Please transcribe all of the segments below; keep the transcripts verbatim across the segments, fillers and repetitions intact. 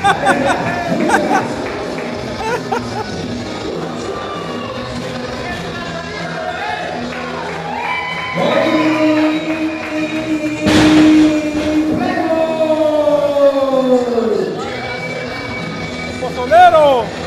¡Pozolero!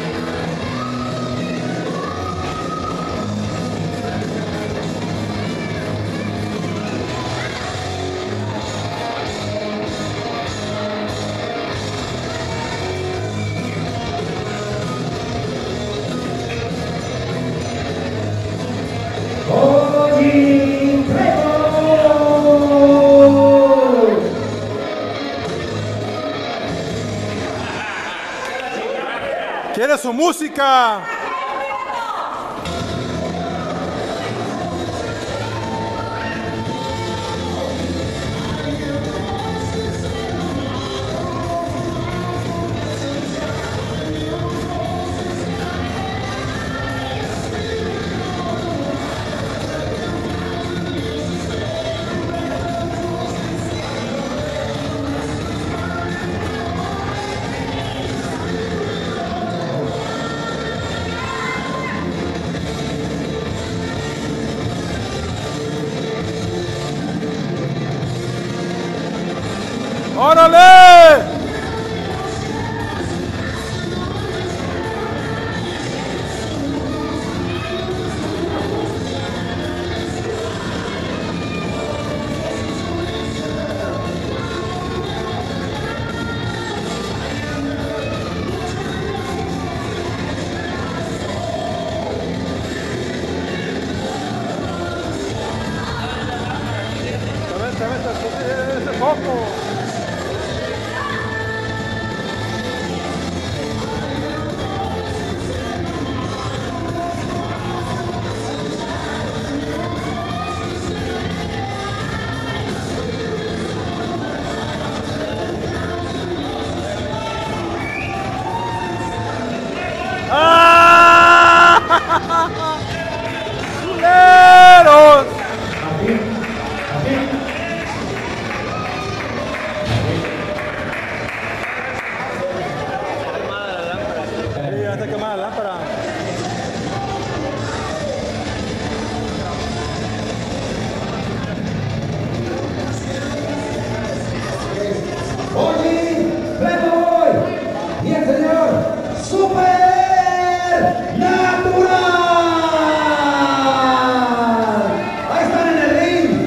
¡Quiere su música! ¡Órale! Vente, vente, ese poco. ¡Chuleros! Sí, ya está quemada la lámpara. Oye, Playboy y el señor Super Natural. Ahí están en el ring.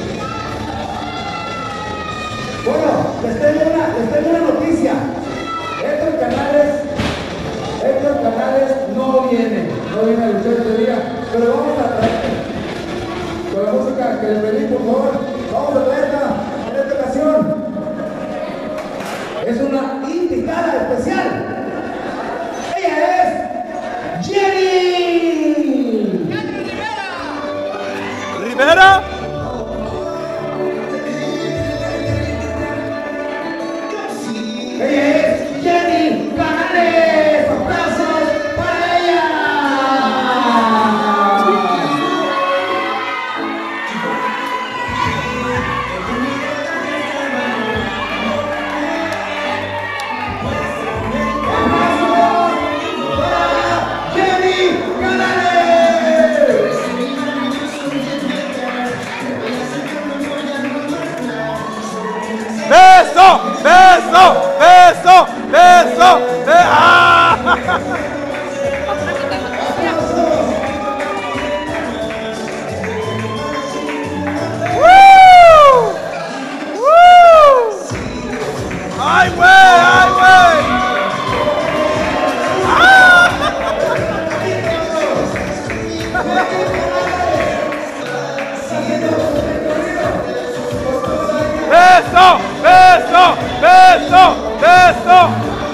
Bueno, les tengo una, les tengo una noticia. Héctor Canales, Héctor Canales no viene, no viene a luchar este día, pero vamos a traer con la música que le pedí, por favor. Vamos a traerla en esta ocasión. Es una invitada especial. Ella es Jenny. Rivera. ¿Rivera? Ella es Jenny Canales. ¡Aplausos para ella! ¡Beso! ¡Beso! ¡Beso! ¡Beso! ¡Be ¡Ah! ¡Woo! ¡Woo! ¡Ay, güey! ¡Ay, güey! ¡Ah! ¡Beso! ¡Beso! ¡Beso! ¡Beso!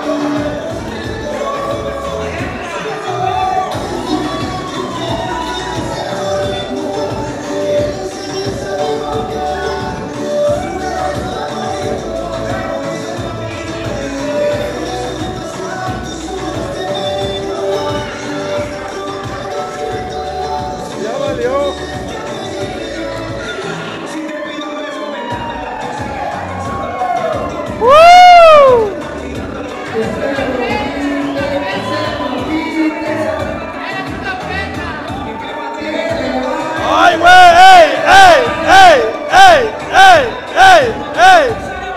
Ya valió. ¡Woo! ¡Ay, güey! ¡Ey! ¡Ey! ¡Ey! ¡Ey! ¡Ey! ¡Ey! ¡Ey!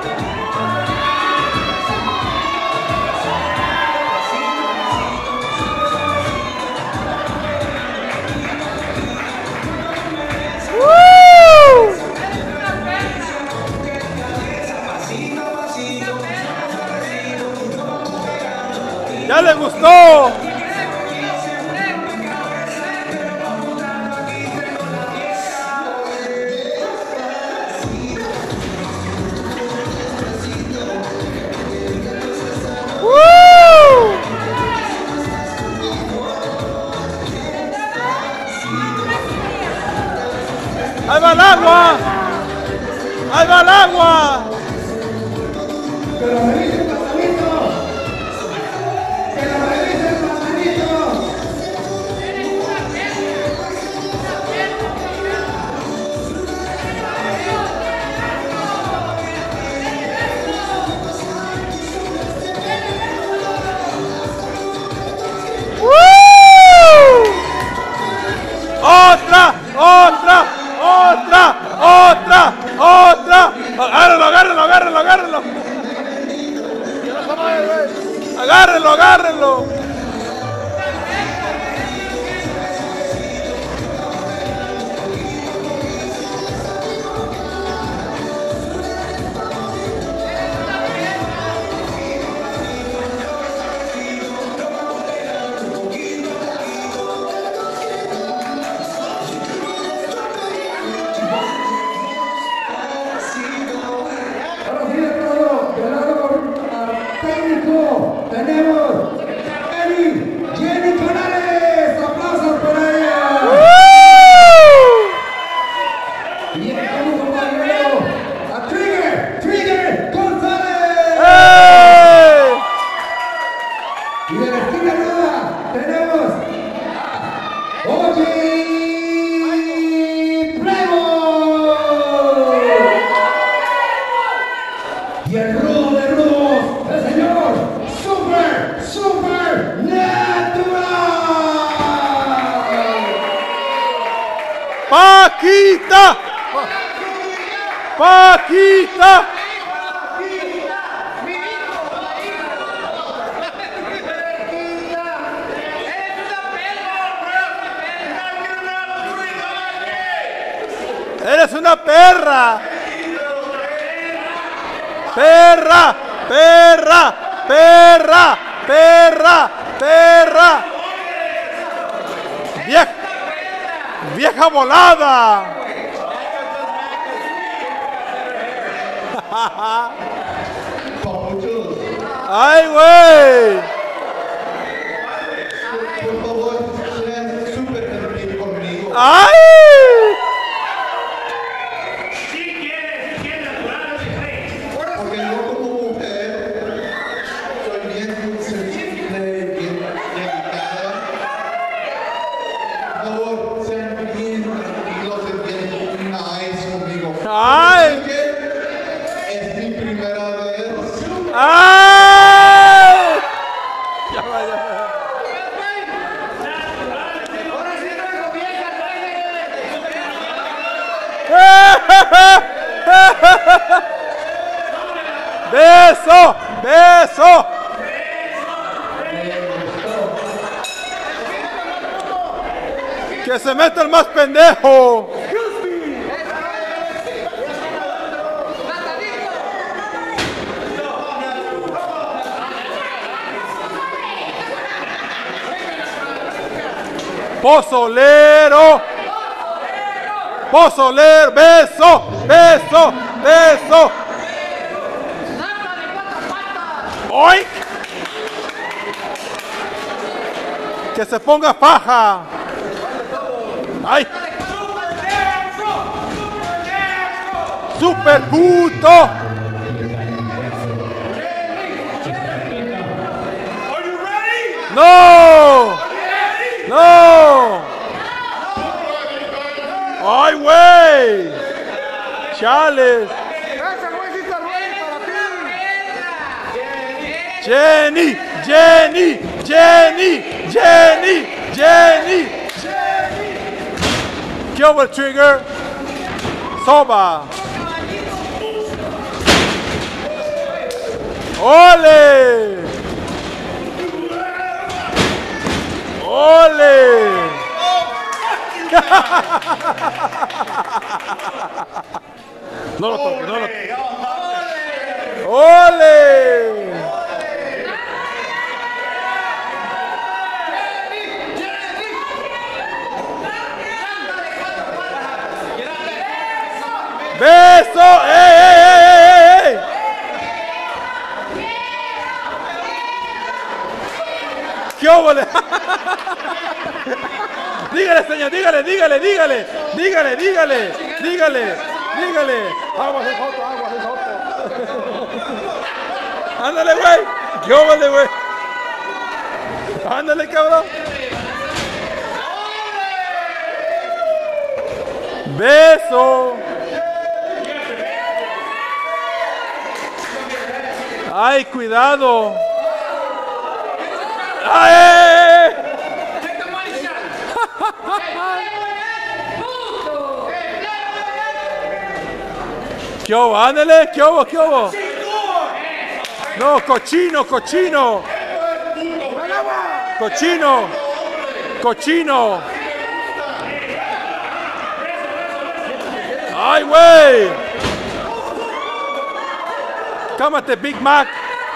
¡Woo! ¡Ya le gustó! ¡Ahí va el agua! ¡Ahí va el agua! ¡Que lo revise el pasadito! ¡Que lo revise el pasadito! ¡Otra! ¡Otra! ¡Otra! ¡Otra! ¡Otra! ¡Agárrenlo, agárrenlo, agárrenlo, agárrenlo! ¡Agárrenlo, agárrenlo! Tenemos Jenny, Jenny Canales, aplausos por ella. Y el compañero, a Trigger, Trigger González. ¡Hey! Y de la esquina nueva tenemos a Oji Prego. Y el rudo de rudos, el señor Super, Super Natural. ¡Paquita! ¡Paquita! ¡Eres una perra! ¡Perra! ¡Perra! ¡Perra! ¡Perra! ¡Perra! ¡Vieja! ¡Vieja volada! ¡Ay, güey! Por favor, sean súper gentil conmigo. ¡Ay! Porque yo como mujer soy bien sensible, bien delicada. Por favor, sean bien tranquilos y bien nice conmigo. ¡Ay! Porque es mi primera vez. ¡Ay! Ya va, ya va. ¡Beso! ¡Beso! ¡Que se meta el más pendejo! ¡Pozolero! ¡Pozolero! ¡Beso! ¡Beso! ¡Beso! ¡Oink! ¡Que se ponga faja! ¡Ay! ¡Super puto! ¡No! ¡No! ¡Ay, güey! ¡Chales! ¡Jenny! ¡Jenny! ¡Jenny! ¡Jenny! ¡Jenny! ¿Qué hubo el trigger? Soba. ¡Ole! ¡Ole! No lo toques, no lo toques. ¡Ole! ¡Beso! ¡Ey, ey, ey, ey, ey! ¿Qué óvole? Dígale, señor, dígale, dígale, dígale, dígale, dígale, dígale, dígale. Aguas de joto, aguas de joto. Ándale, güey. ¿Qué óvole, güey? Ándale, cabrón. Beso. Ay, cuidado. ¡Ay! ¿Qué hubo? Ándale, ¿qué hubo? ¿Qué hubo? No, cochino, cochino. Cochino. Cochino. ¡Ay, güey! Cámate, Big Mac.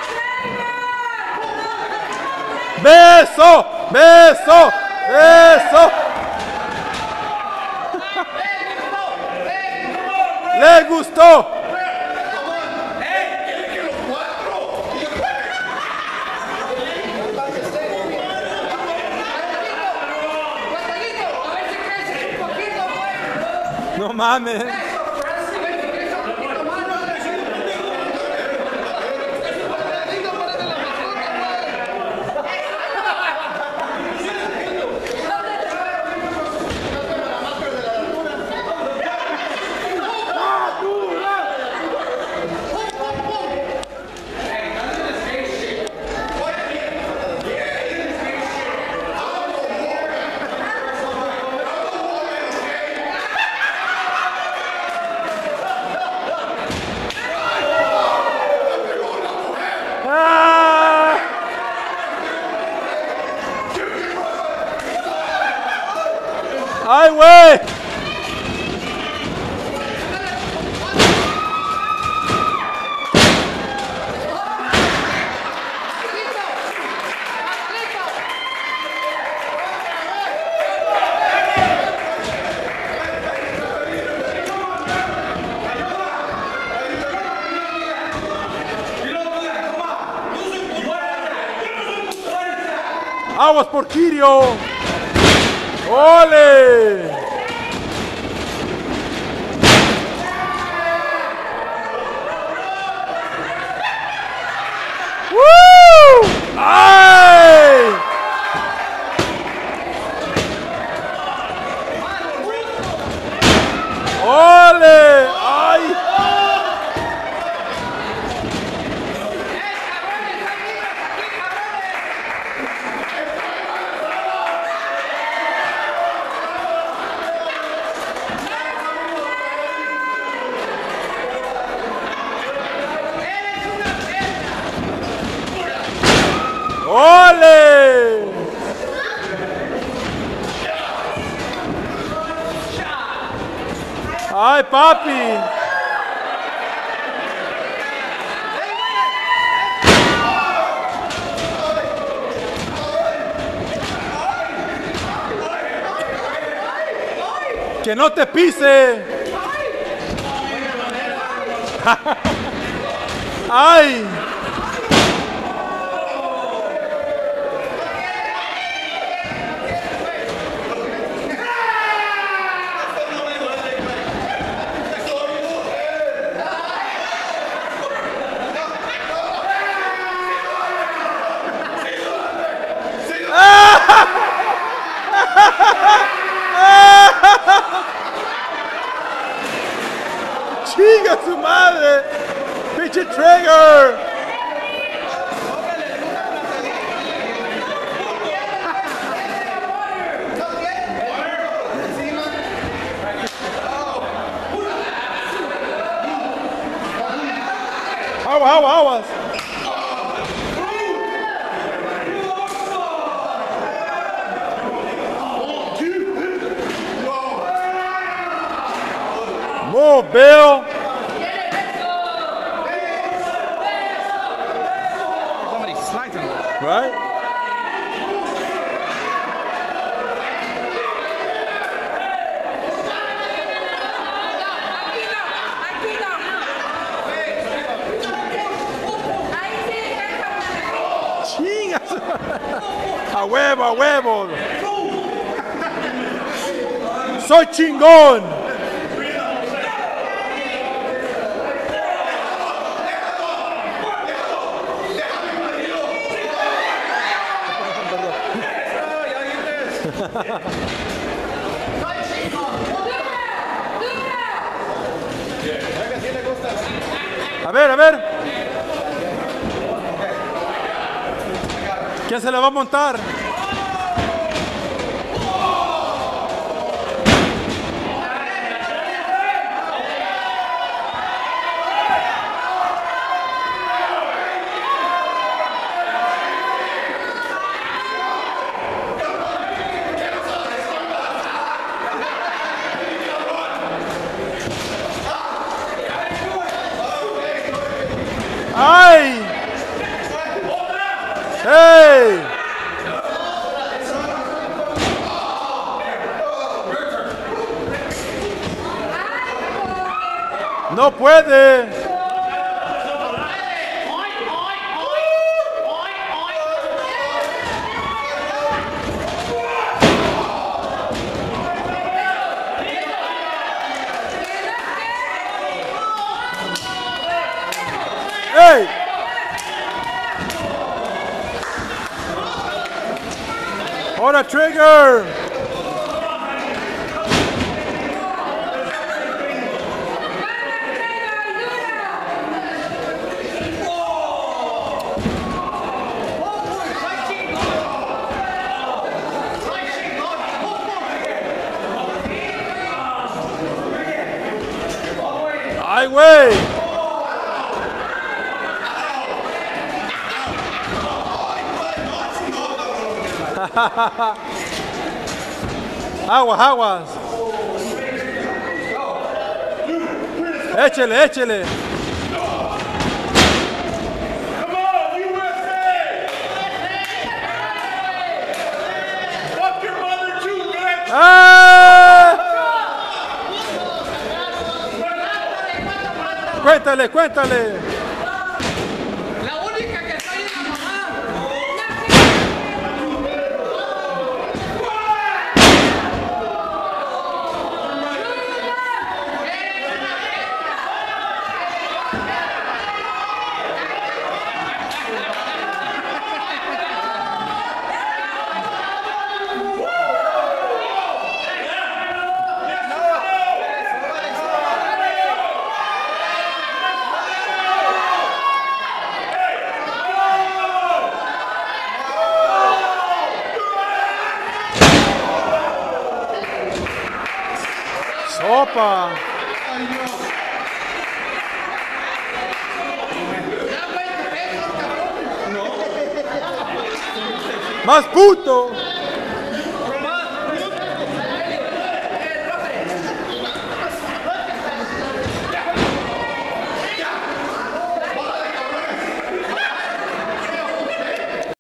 ¡Beso! ¡Beso! ¡Beso! ¡Le gustó! No mames. ¡Ay, güey! ¡Aguas por Kirio! ¡Ole! ¡Woo! ¡Ay! ¡Ole! ¡Ay! ¡Ole! ¡Ay, papi! ¡Que no te pise! ¡Ay! ¡Chinga su madre! ¡Pinche trigger! Slighten, right? Chingas. A huevo, a huevo. Soy chingón. A ver, a ver. ¿Quién se le va a montar? ¡Ay! ¡Hey! ¡No puede! ¡Hey! ¡Ahora trigger! ¡Ay, güey! Aguas, aguas. Échele, échele. ¡Ah! Cuéntale, cuéntale. Sopa. Más puto.